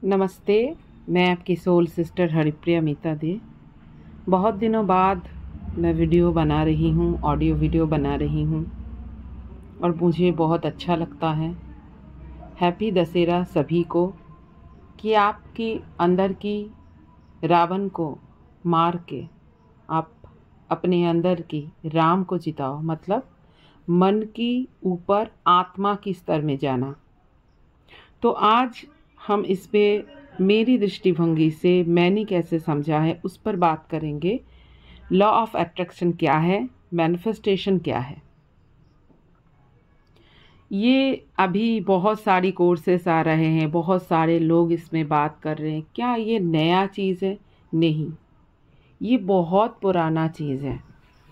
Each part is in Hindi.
नमस्ते। मैं आपकी सोल सिस्टर हरिप्रिया मीता दे। बहुत दिनों बाद मैं वीडियो बना रही हूँ, ऑडियो वीडियो बना रही हूँ और मुझे बहुत अच्छा लगता है। हैप्पी दशहरा सभी को, कि आपकी अंदर की रावण को मार के आप अपने अंदर की राम को जिताओ, मतलब मन की ऊपर आत्मा की स्तर में जाना। तो आज हम इस पे मेरी दृष्टिभंगी से मैंने कैसे समझा है उस पर बात करेंगे। लॉ ऑफ अट्रैक्शन क्या है, मैनिफेस्टेशन क्या है। ये अभी बहुत सारी कोर्सेस आ रहे हैं, बहुत सारे लोग इसमें बात कर रहे हैं। क्या ये नया चीज़ है? नहीं, ये बहुत पुराना चीज़ है।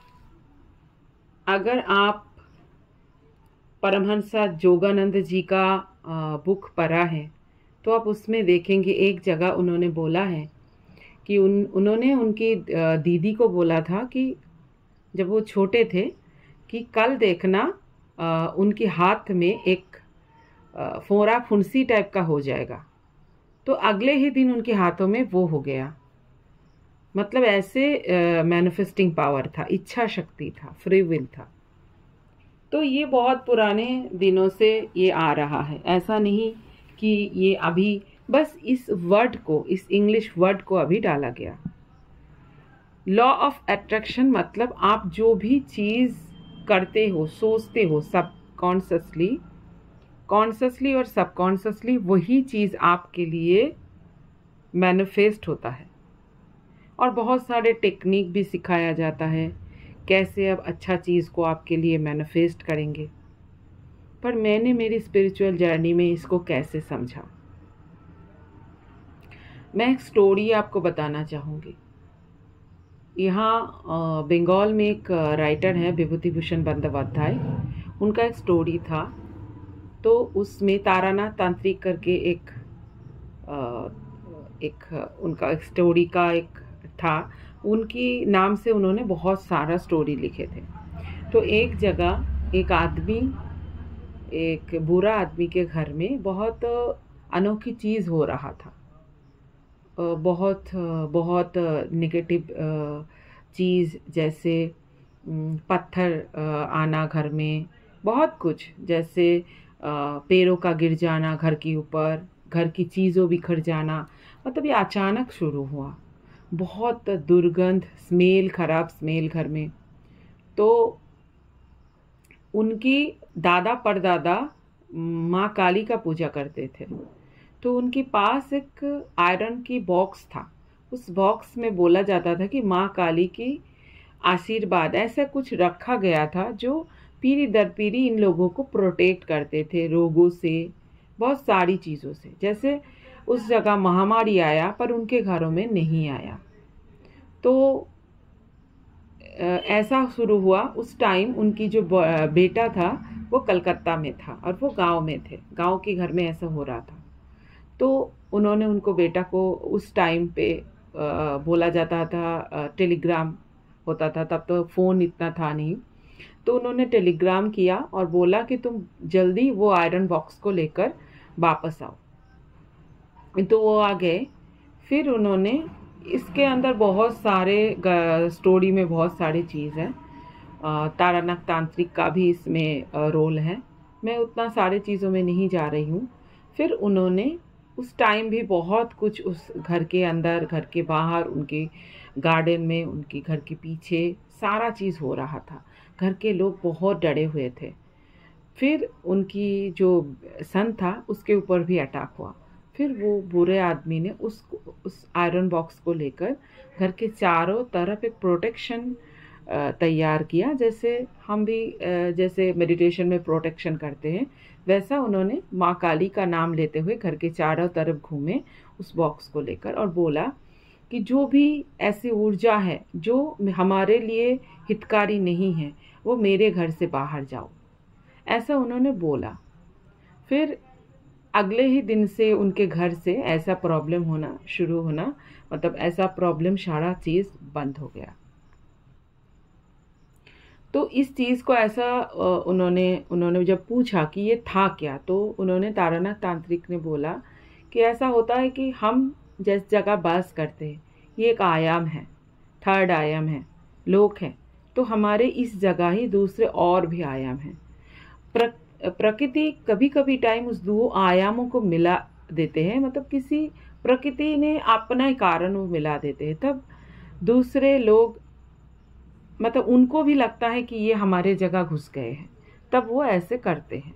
अगर आप परमहंस योगानंद जी का बुक पढ़ा है तो आप उसमें देखेंगे एक जगह उन्होंने बोला है कि उन्होंने उनकी दीदी को बोला था कि जब वो छोटे थे कि कल देखना उनके हाथ में एक फोड़ा फुंसी टाइप का हो जाएगा। तो अगले ही दिन उनके हाथों में वो हो गया। मतलब ऐसे मैनिफेस्टिंग पावर था, इच्छा शक्ति था, फ्री विल था। तो ये बहुत पुराने दिनों से ये आ रहा है, ऐसा नहीं कि ये अभी बस इस वर्ड को, इस इंग्लिश वर्ड को अभी डाला गया। लॉ ऑफ अट्रैक्शन मतलब आप जो भी चीज़ करते हो, सोचते हो, कॉन्शियसली और सबकॉन्शियसली वही चीज़ आपके लिए मैनिफेस्ट होता है। और बहुत सारे टेक्निक भी सिखाया जाता है कैसे अब अच्छा चीज़ को आपके लिए मैनिफेस्ट करेंगे। पर मैंने मेरी स्पिरिचुअल जर्नी में इसको कैसे समझा, मैं एक स्टोरी आपको बताना चाहूँगी। यहाँ बंगाल में एक राइटर है विभूति भूषण बंदोपाध्याय, उनका एक स्टोरी था। तो उसमें तारानाथ तांत्रिक करके उनका एक स्टोरी का एक था, उनकी नाम से उन्होंने बहुत सारा स्टोरी लिखे थे। तो एक जगह एक आदमी, एक बुरा आदमी के घर में बहुत अनोखी चीज़ हो रहा था। बहुत बहुत नेगेटिव चीज़, जैसे पत्थर आना घर में, बहुत कुछ, जैसे पेड़ों का गिर जाना घर के ऊपर, घर की चीज़ों बिखर जाना। मतलब ये अचानक शुरू हुआ। बहुत दुर्गंध, स्मेल, खराब स्मेल घर में। तो उनकी दादा परदादा माँ काली का पूजा करते थे। तो उनके पास एक आयरन की बॉक्स था। उस बॉक्स में बोला जाता था कि माँ काली की आशीर्वाद ऐसा कुछ रखा गया था जो पीढ़ी दर पीढ़ी इन लोगों को प्रोटेक्ट करते थे रोगों से, बहुत सारी चीज़ों से। जैसे उस जगह महामारी आया पर उनके घरों में नहीं आया। तो ऐसा शुरू हुआ। उस टाइम उनकी जो बेटा था वो कलकत्ता में था और वो गांव में थे, गांव के घर में ऐसा हो रहा था। तो उन्होंने उनको बेटा को उस टाइम पे बोला जाता था, टेलीग्राम होता था, तब तो फ़ोन इतना था नहीं। तो उन्होंने टेलीग्राम किया और बोला कि तुम जल्दी वो आयरन बॉक्स को लेकर वापस आओ। तो वो आ गए। फिर उन्होंने, इसके अंदर बहुत सारे स्टोरी में बहुत सारी चीज़ है। तारानाथ तांत्रिक का भी इसमें रोल है। मैं उतना सारे चीज़ों में नहीं जा रही हूँ। फिर उन्होंने उस टाइम भी बहुत कुछ उस घर के अंदर, घर के बाहर, उनके गार्डन में, उनके घर के पीछे सारा चीज़ हो रहा था। घर के लोग बहुत डरे हुए थे। फिर उनकी जो सन था उसके ऊपर भी अटैक हुआ। फिर वो बुरे आदमी ने उस आयरन बॉक्स को लेकर घर के चारों तरफ एक प्रोटेक्शन तैयार किया। जैसे हम भी जैसे मेडिटेशन में प्रोटेक्शन करते हैं, वैसा उन्होंने माँ काली का नाम लेते हुए घर के चारों तरफ घूमे उस बॉक्स को लेकर और बोला कि जो भी ऐसी ऊर्जा है जो हमारे लिए हितकारी नहीं है, वो मेरे घर से बाहर जाओ, ऐसा उन्होंने बोला। फिर अगले ही दिन से उनके घर से ऐसा प्रॉब्लम होना शुरू होना, मतलब ऐसा प्रॉब्लम, सारा चीज़ बंद हो गया। तो इस चीज़ को ऐसा उन्होंने जब पूछा कि ये था क्या, तो उन्होंने, तारानाथ तांत्रिक ने बोला कि ऐसा होता है कि हम जिस जगह वास करते हैं ये एक आयाम है, थर्ड आयाम है, लोक है, तो हमारे इस जगह ही दूसरे और भी आयाम हैं। प्रकृति कभी कभी टाइम उस दो आयामों को मिला देते हैं, मतलब किसी प्रकृति ने अपना ही कारण वो मिला देते हैं, तब दूसरे लोग मतलब उनको भी लगता है कि ये हमारे जगह घुस गए हैं, तब वो ऐसे करते हैं।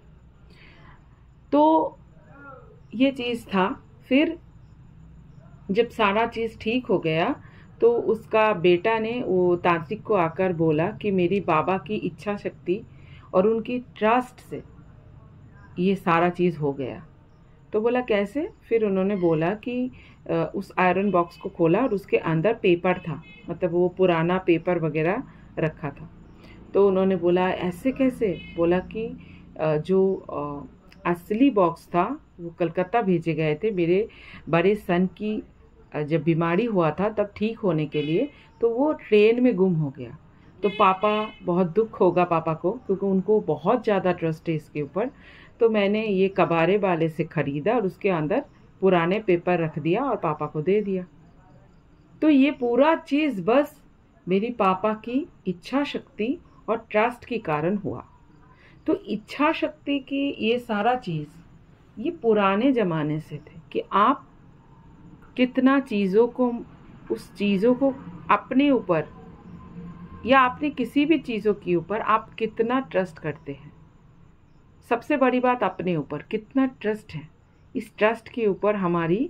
तो ये चीज़ था। फिर जब सारा चीज़ ठीक हो गया तो उसका बेटा ने वो तांत्रिक को आकर बोला कि मेरी बाबा की इच्छा शक्ति और उनकी ट्रस्ट से ये सारा चीज़ हो गया। तो बोला कैसे? फिर उन्होंने बोला कि उस आयरन बॉक्स को खोला और उसके अंदर पेपर था, मतलब वो पुराना पेपर वगैरह रखा था। तो उन्होंने बोला ऐसे कैसे? बोला कि जो असली बॉक्स था वो कलकत्ता भेजे गए थे मेरे बड़े सन की जब बीमारी हुआ था तब ठीक होने के लिए, तो वो ट्रेन में गुम हो गया। तो पापा बहुत दुख होगा पापा को, क्योंकि उनको बहुत ज़्यादा ट्रस्ट है इसके ऊपर। तो मैंने ये कबारे वाले से ख़रीदा और उसके अंदर पुराने पेपर रख दिया और पापा को दे दिया। तो ये पूरा चीज़ बस मेरी पापा की इच्छा शक्ति और ट्रस्ट के कारण हुआ। तो इच्छा शक्ति की ये सारा चीज़ ये पुराने ज़माने से थे कि आप कितना चीज़ों को, उस चीज़ों को अपने ऊपर या अपनी किसी भी चीज़ों के ऊपर आप कितना ट्रस्ट करते हैं। सबसे बड़ी बात अपने ऊपर कितना ट्रस्ट है, इस ट्रस्ट के ऊपर हमारी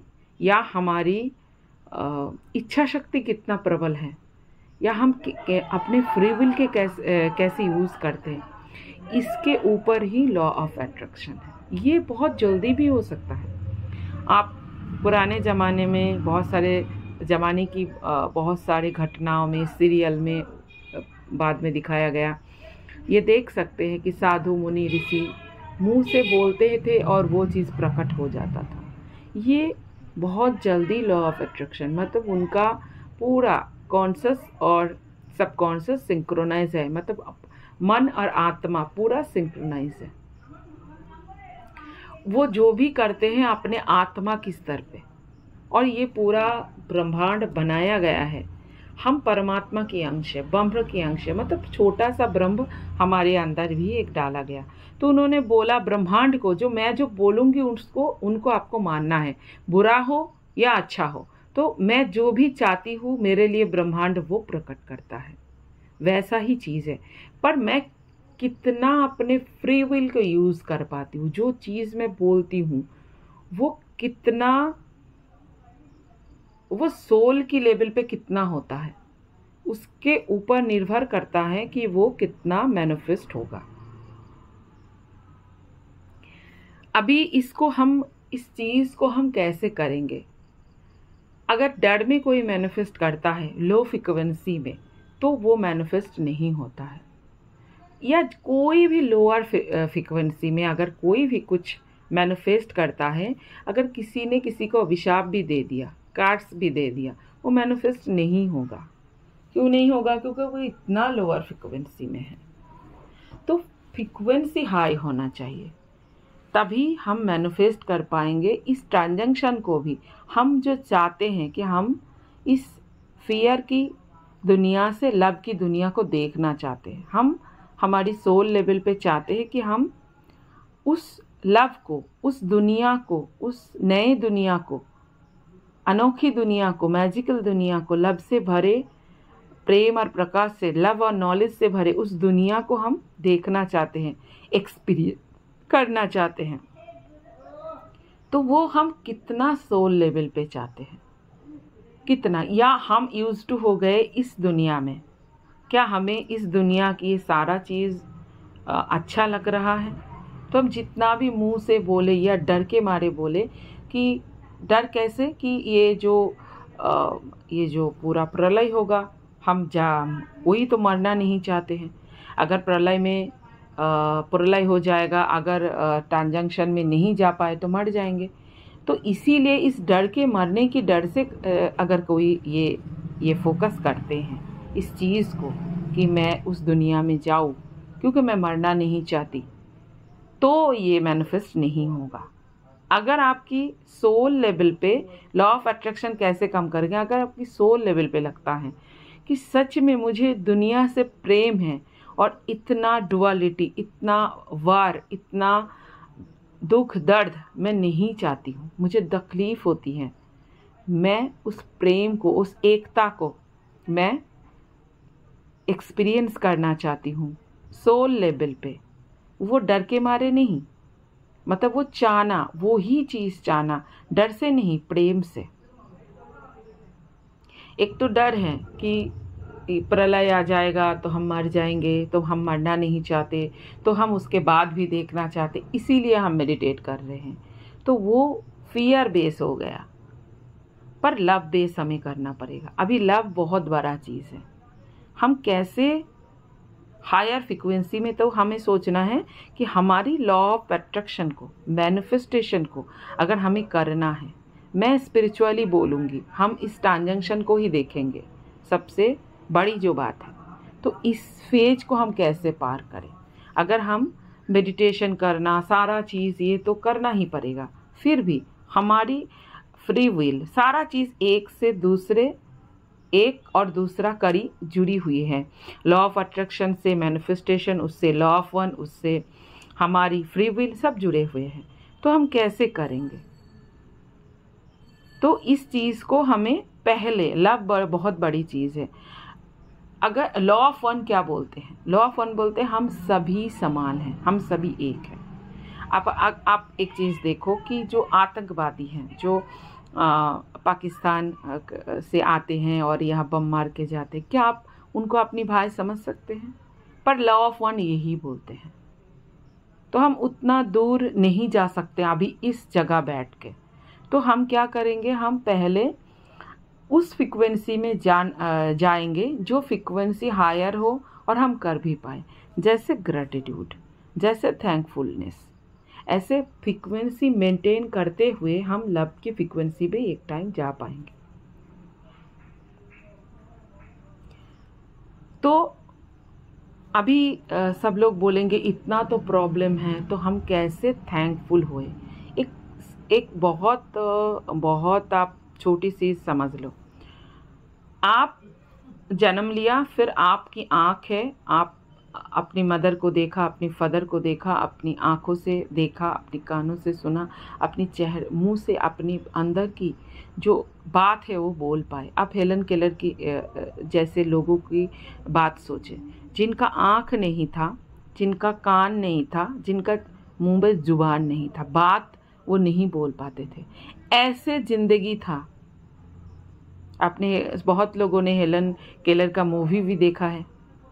इच्छा शक्ति कितना प्रबल है, या हम अपने फ्री विल के कैसे यूज़ करते हैं, इसके ऊपर ही लॉ ऑफ अट्रैक्शन है। ये बहुत जल्दी भी हो सकता है। आप पुराने ज़माने में बहुत सारे घटनाओं में, सीरियल में बाद में दिखाया गया, ये देख सकते हैं कि साधु मुनि ऋषि मुंह से बोलते थे और वो चीज़ प्रकट हो जाता था। ये बहुत जल्दी लॉ ऑफ अट्रैक्शन, मतलब उनका पूरा कॉन्शियस और सबकॉन्शियस सिंक्रोनाइज है, मतलब मन और आत्मा पूरा सिंक्रोनाइज है। वो जो भी करते हैं अपने आत्मा की स्तर पे, और ये पूरा ब्रह्मांड बनाया गया है। हम परमात्मा की अंश है, ब्रह्म की अंश है, मतलब छोटा सा ब्रह्म हमारे अंदर भी एक डाला गया। तो उन्होंने बोला ब्रह्मांड को, मैं जो बोलूँगी उनको आपको मानना है, बुरा हो या अच्छा हो। तो मैं जो भी चाहती हूँ मेरे लिए ब्रह्मांड वो प्रकट करता है, वैसा ही चीज़ है। पर मैं कितना अपने फ्री विल को यूज़ कर पाती हूँ, जो चीज़ मैं बोलती हूँ वो कितना, वो सोल की लेवल पे कितना होता है, उसके ऊपर निर्भर करता है कि वो कितना मैनिफेस्ट होगा। अभी इस चीज़ को हम कैसे करेंगे? अगर डर में कोई मैनिफेस्ट करता है लो फ्रिक्वेंसी में, तो वो मैनिफेस्ट नहीं होता है। या कोई भी लोअर फ्रिक्वेंसी में अगर कोई भी कुछ मैनिफेस्ट करता है, अगर किसी ने किसी को अभिशाप भी दे दिया, कार्ड्स भी दे दिया, वो मैनिफेस्ट नहीं होगा। क्यों नहीं होगा? क्योंकि वो इतना लोअर फ्रिक्वेंसी में है। तो फ्रिक्वेंसी हाई होना चाहिए, तभी हम मैनिफेस्ट कर पाएंगे। इस ट्रांजैक्शन को भी हम जो चाहते हैं कि हम इस फियर की दुनिया से लव की दुनिया को देखना चाहते हैं, हम हमारी सोल लेवल पे चाहते हैं कि हम उस लव को, उस दुनिया को, उस नए दुनिया को, अनोखी दुनिया को, मैजिकल दुनिया को, लव से भरे, प्रेम और प्रकाश से, लव और नॉलेज से भरे उस दुनिया को हम देखना चाहते हैं, एक्सपीरियंस करना चाहते हैं। तो वो हम कितना सोल लेवल पे चाहते हैं, कितना, या हम यूज्ड टू हो गए इस दुनिया में, क्या हमें इस दुनिया की ये सारा चीज़ अच्छा लग रहा है? तो हम जितना भी मुंह से बोले या डर के मारे बोले, कि डर कैसे कि ये जो पूरा प्रलय होगा, कोई तो मरना नहीं चाहते हैं। अगर प्रलय हो जाएगा, अगर ट्रांजैक्शन में नहीं जा पाए तो मर जाएंगे। तो इसीलिए इस डर के मरने की डर से अगर कोई ये फोकस करते हैं इस चीज़ को कि मैं उस दुनिया में जाऊँ क्योंकि मैं मरना नहीं चाहती, तो ये मैनिफेस्ट नहीं होगा। अगर आपकी सोल लेवल पे लॉ ऑफ अट्रैक्शन कैसे काम करेंगे, अगर आपकी सोल लेवल पे लगता है कि सच में मुझे दुनिया से प्रेम है और इतना डुअलिटी, इतना वार, इतना दुख दर्द मैं नहीं चाहती हूँ, मुझे तकलीफ होती है, मैं उस प्रेम को, उस एकता को मैं एक्सपीरियंस करना चाहती हूँ सोल लेवल पे, वो डर के मारे नहीं, मतलब वो चाहना, वो ही चीज़ चाहना, डर से नहीं, प्रेम से। एक तो डर है कि प्रलय आ जाएगा तो हम मर जाएंगे, तो हम मरना नहीं चाहते, तो हम उसके बाद भी देखना चाहते, इसीलिए हम मेडिटेट कर रहे हैं, तो वो फियर बेस हो गया। पर लव बेस हमें करना पड़ेगा। अभी लव बहुत बड़ा चीज़ है। हम कैसे हायर फ्रिक्वेंसी में, तो हमें सोचना है कि हमारी लॉ ऑफ अट्रैक्शन को, मैनिफेस्टेशन को अगर हमें करना है, मैं स्पिरिचुअली बोलूँगी, हम इस ट्रांजैक्शन को ही देखेंगे सबसे बड़ी जो बात है। तो इस फेज को हम कैसे पार करें? अगर हम मेडिटेशन करना, सारा चीज़ ये तो करना ही पड़ेगा, फिर भी हमारी फ्री विल, सारा चीज़ एक और दूसरा कड़ी जुड़ी हुई है। लॉ ऑफ अट्रैक्शन से मैनिफेस्टेशन, उससे लॉ ऑफ वन, उससे हमारी फ्री विल, सब जुड़े हुए हैं। तो हम कैसे करेंगे? तो इस चीज़ को हमें पहले, लव बहुत बड़ी चीज़ है। अगर लॉ ऑफ वन क्या बोलते हैं? लॉ ऑफ वन बोलते हैं हम सभी समान हैं, हम सभी एक हैं। आप एक चीज़ देखो कि जो आतंकवादी हैं, जो पाकिस्तान से आते हैं और यहाँ बम मार के जाते हैं, क्या आप उनको अपनी भाई समझ सकते हैं? पर लॉ ऑफ वन यही बोलते हैं। तो हम उतना दूर नहीं जा सकते अभी इस जगह बैठ के। तो हम क्या करेंगे? हम पहले उस फ्रिक्वेंसी में जाएंगे जो फ्रिक्वेंसी हायर हो और हम कर भी पाए, जैसे ग्रेटिट्यूड, जैसे थैंकफुलनेस। ऐसे फ्रिक्वेंसी मेंटेन करते हुए हम लव की फ्रिक्वेंसी पे एक टाइम जा पाएंगे। तो अभी सब लोग बोलेंगे इतना तो प्रॉब्लम है, तो हम कैसे थैंकफुल होए? एक बहुत आप छोटी सी समझ लो। आप जन्म लिया, फिर आपकी आँख है, आप अपनी मदर को देखा, अपनी फादर को देखा, अपनी आँखों से देखा, अपनी कानों से सुना, अपनी मुंह से अपनी अंदर की जो बात है वो बोल पाए। आप हेलन केलर की जैसे लोगों की बात सोचें, जिनका आँख नहीं था, जिनका कान नहीं था, जिनका मुंह में जुबान नहीं था, बात वो नहीं बोल पाते थे, ऐसे जिंदगी था। आपने, बहुत लोगों ने हेलन केलर का मूवी भी देखा है।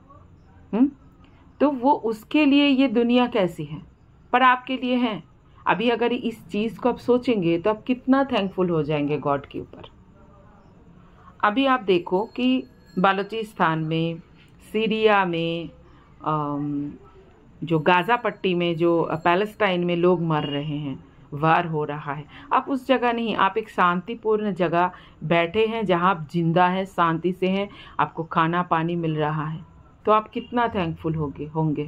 तो वो, उसके लिए ये दुनिया कैसी है, पर आपके लिए है। अभी अगर इस चीज़ को आप सोचेंगे तो आप कितना थैंकफुल हो जाएंगे गॉड के ऊपर। अभी आप देखो कि बलूचिस्तान में, सीरिया में, जो गाज़ा पट्टी में, जो पैलेस्टाइन में लोग मर रहे हैं, वार हो रहा है। आप उस जगह नहीं, आप एक शांतिपूर्ण जगह बैठे हैं जहां आप जिंदा हैं, शांति से हैं, आपको खाना पानी मिल रहा है, तो आप कितना थैंकफुल होंगे।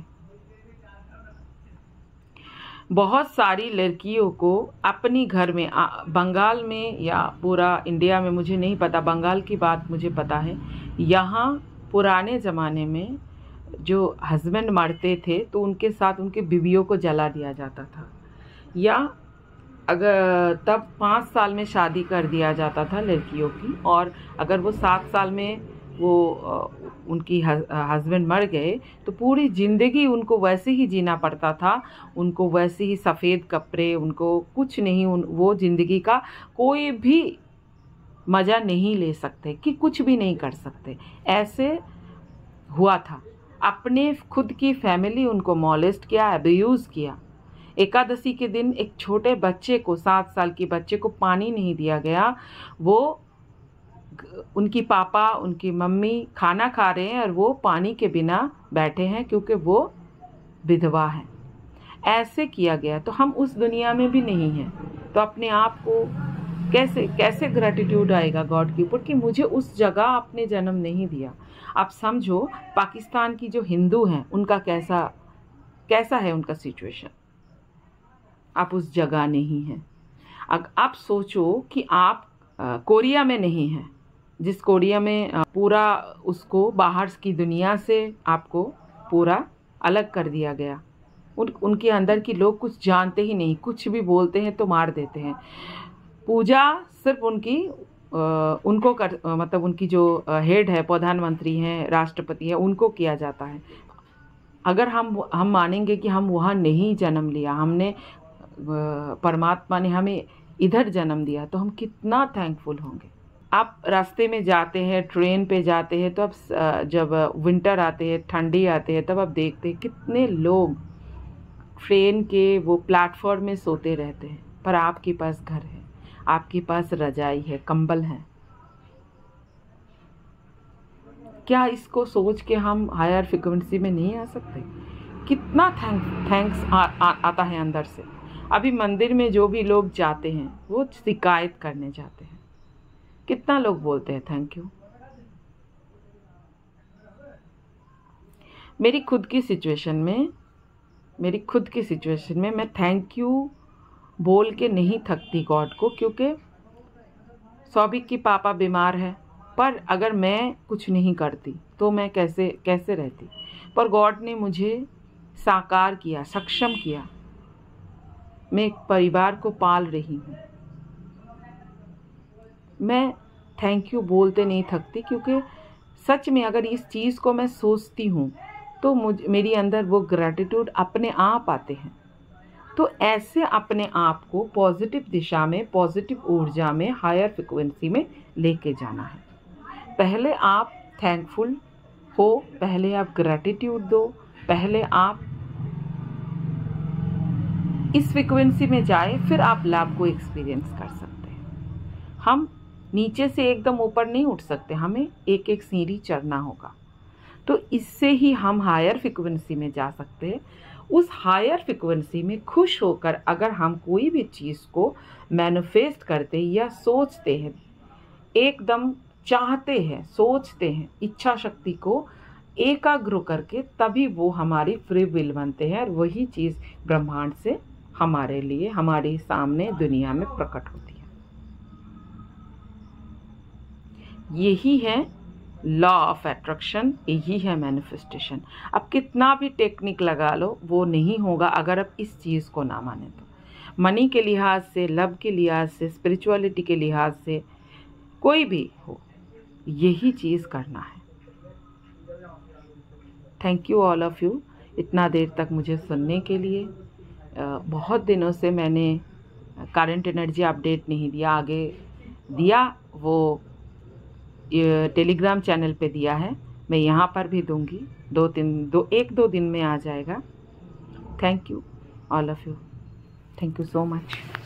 बहुत सारी लड़कियों को अपनी घर में, बंगाल में या पूरा इंडिया में मुझे नहीं पता, बंगाल की बात मुझे पता है, यहाँ पुराने ज़माने में जो हस्बैंड मरते थे तो उनके साथ उनके बीवियों को जला दिया जाता था, या अगर तब 5 साल में शादी कर दिया जाता था लड़कियों की, और अगर वो 7 साल में वो उनकी हस्बैंड मर गए तो पूरी ज़िंदगी उनको वैसे ही जीना पड़ता था, उनको वैसे ही सफ़ेद कपड़े, उनको कुछ नहीं, वो ज़िंदगी का कोई भी मज़ा नहीं ले सकते, कि कुछ भी नहीं कर सकते, ऐसे हुआ था। अपने खुद की फैमिली उनको मॉलेस्ट किया, अब्यूज़ किया। एकादशी के दिन एक छोटे बच्चे को, 7 साल के बच्चे को पानी नहीं दिया गया, वो, उनकी पापा, उनकी मम्मी खाना खा रहे हैं और वो पानी के बिना बैठे हैं क्योंकि वो विधवा है। ऐसे किया गया। तो हम उस दुनिया में भी नहीं हैं, तो अपने आप को कैसे ग्रैटिट्यूड आएगा गॉड के ऊपर कि मुझे उस जगह आपने जन्म नहीं दिया। आप समझो पाकिस्तान की जो हिंदू हैं उनका कैसा है उनका सिचुएशन, आप उस जगह नहीं हैं। आप सोचो कि आप कोरिया में नहीं हैं, जिस कोरिया में पूरा उसको बाहर की दुनिया से आपको पूरा अलग कर दिया गया। उनके अंदर की लोग कुछ जानते ही नहीं, कुछ भी बोलते हैं तो मार देते हैं। पूजा सिर्फ मतलब उनकी जो हेड है, प्रधानमंत्री हैं, राष्ट्रपति है, उनको किया जाता है। अगर हम मानेंगे कि हम वहाँ नहीं जन्म लिया, हमने परमात्मा ने हमें इधर जन्म दिया, तो हम कितना थैंकफुल होंगे। आप रास्ते में जाते हैं, ट्रेन पे जाते हैं, तो अब जब विंटर आते हैं, ठंडी आते हैं, तब आप देखते हैं कितने लोग ट्रेन के वो प्लेटफॉर्म में सोते रहते हैं, पर आपके पास घर है, आपके पास रजाई है, कंबल है। क्या इसको सोच के हम हायर फ्रिक्वेंसी में नहीं आ सकते? कितना थैंक्स आता है अंदर से। अभी मंदिर में जो भी लोग जाते हैं वो शिकायत करने जाते हैं, कितना लोग बोलते हैं थैंक यू। मेरी खुद की सिचुएशन में मैं थैंक यू बोल के नहीं थकती गॉड को, क्योंकि सौभिक की पापा बीमार है, पर अगर मैं कुछ नहीं करती तो मैं कैसे रहती। पर गॉड ने मुझे साकार किया, सक्षम किया। मैं एक परिवार को पाल रही हूँ। मैं थैंक यू बोलते नहीं थकती, क्योंकि सच में अगर इस चीज़ को मैं सोचती हूँ तो मेरी अंदर वो ग्रैटिट्यूड अपने आप आते हैं। तो ऐसे अपने आप को पॉजिटिव दिशा में, पॉजिटिव ऊर्जा में, हायर फ्रिक्वेंसी में लेके जाना है। पहले आप थैंकफुल हो, पहले आप ग्रैटिट्यूड दो, पहले आप इस फ्रिक्वेंसी में जाए, फिर आप लाभ को एक्सपीरियंस कर सकते हैं। हम नीचे से एकदम ऊपर नहीं उठ सकते, हमें एक एक सीढ़ी चढ़ना होगा। तो इससे ही हम हायर फ्रिक्वेंसी में जा सकते हैं। उस हायर फ्रिक्वेंसी में खुश होकर अगर हम कोई भी चीज़ को मैनिफेस्ट करते हैं या सोचते हैं, एकदम चाहते हैं, सोचते हैं, इच्छा शक्ति को एकाग्र करके, तभी वो हमारी फ्री विल बनते हैं और वही चीज़ ब्रह्मांड से हमारे लिए, हमारे सामने दुनिया में प्रकट होती है। यही है लॉ ऑफ अट्रैक्शन, यही है मैनिफेस्टेशन। अब कितना भी टेक्निक लगा लो, वो नहीं होगा अगर आप इस चीज़ को ना माने तो। मनी के लिहाज से, लव के लिहाज से, स्पिरिचुअलिटी के लिहाज से, कोई भी हो, यही चीज़ करना है। Thank you all of you, इतना देर तक मुझे सुनने के लिए। बहुत दिनों से मैंने करंट एनर्जी अपडेट नहीं दिया, आगे दिया वो टेलीग्राम चैनल पे दिया है, मैं यहाँ पर भी दूंगी। 1-2 दिन में आ जाएगा। Thank you all of you, thank you so much.